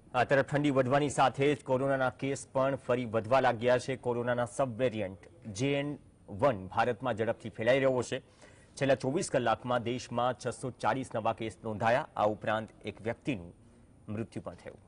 આ તરફ ઠંડી વધવાની સાથે જ કોરોનાના કેસ પણ ફરી વધવા લાગ્યા છે। કોરોનાના સબ વેરિયન્ટ JN.1 ભારતમાં ઝડપથી ફેલાઈ રહ્યો છે। છેલ્લા 24 કલાકમાં દેશમાં 640 નવા કેસ નોંધાયા। આ ઉપરાંત એક વ્યક્તિનું મૃત્યુ પણ થયું।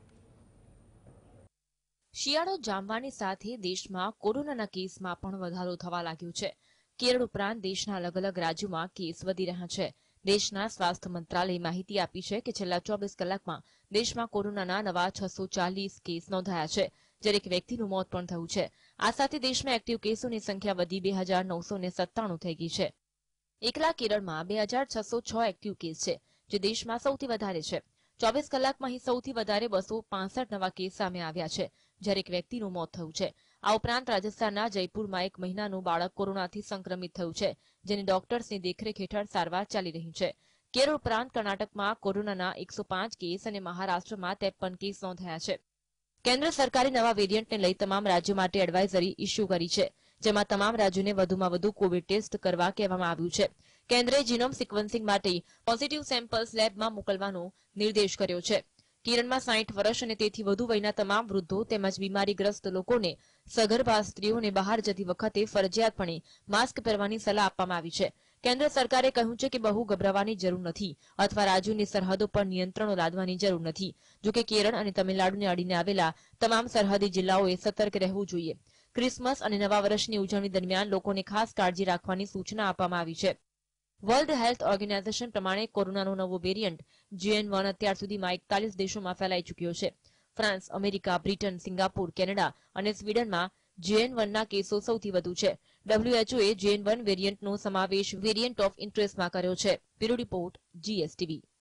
શિયાળો જામવાની સાથે દેશમાં કોરોનાના કેસમાં પણ વધારો થવા લાગ્યો છે। કેરળ ઉપરાંત દેશના અલગ અલગ રાજ્યોમાં કેસ વધી રહ્યા છે। દેશના સ્વાસ્થ્ય મંત્રાલયે માહિતી આપી છે કે છેલ્લા 24 કલાકમાં દેશમાં કોરોનાના નવા 640 કેસ નોંધાયા છે, જ્યારે એક વ્યક્તિનું મોત પણ થયું છે। આ સાથે દેશમાં એક્ટિવ કેસોની સંખ્યા વધી 2997 થઈ ગઈ છે। એકલા કેરળમાં 2606 એક્ટિવ કેસ છે, જે દેશમાં સૌથી વધારે છે। 24 કલાકમાં અહીં સૌથી વધારે 265 નવા કેસ સામે આવ્યા છે, જ્યારે એક વ્યક્તિનું મોત થયું છે। આ ઉપરાંત રાજસ્થાનના જયપુરમાં એક મહિનાનું બાળક કોરોનાથી સંક્રમિત થયું છે, જેની ડોક્ટર્સની દેખરેખ હેઠળ સારવાર ચાલી રહી છે। કેરળ ઉપરાંત કર્ણાટકમાં કોરોનાના 105 કેસ અને મહારાષ્ટ્રમાં 53 કેસ નોંધાયા છે। કેન્દ્ર સરકારે નવા વેરિયન્ટને લઈ તમામ રાજ્યો માટે એડવાઇઝરી ઇસ્યુ કરી છે, જેમાં તમામ રાજ્યોને વધુમાં વધુ કોવિડ ટેસ્ટ કરવા કહેવામાં આવ્યું છે। કેન્દ્રએ જીનોમ સિક્વન્સિંગ માટે પોઝિટિવ સેમ્પલ્સ લેબમાં મોકલવાનો નિર્દેશ કર્યો છે। કેરળમાં 60 વર્ષ અને તેથી વધુ વયના તમામ વૃદ્ધો તેમજ બીમારીગ્રસ્ત લોકોને સગર્ભા સ્ત્રીઓને બહાર જતી વખતે ફરજિયાતપણે માસ્ક પહેરવાની સલાહ આપવામાં આવી છે। કેન્દ્ર સરકારે કહ્યું છે કે બહુ ગભરાવાની જરૂર નથી અથવા રાજ્યોની સરહદો પર નિયંત્રણો લાદવાની જરૂર નથી। જોકે કેરળ અને તમિલનાડુને અડીને આવેલા તમામ સરહદી જિલ્લાઓએ સતર્ક રહેવું જોઈએ। ક્રિસમસ અને નવા વર્ષની ઉજવણી દરમિયાન લોકોને ખાસ કાળજી રાખવાની સૂચના આપવામાં આવી છે। વર્લ્ડ હેલ્થ ઓર્ગેનાઇઝેશન પ્રમાણે કોરોનાનો નવો વેરિયન્ટ JN.1 અત્યાર સુધીમાં 41 દેશોમાં ફેલાઈ ચૂક્યો છે। France, America, Britain, Singapore, Canada અને સ્વીડનમાં JN.1ના કેસો સૌથી વધુ છે। WHOએ JN.1 વેરિયન્ટનો સમાવેશ વેરિયન્ટ ઓફ ઇન્ટરેસ્ટમાં કર્યો છે। Bureau report GSTV।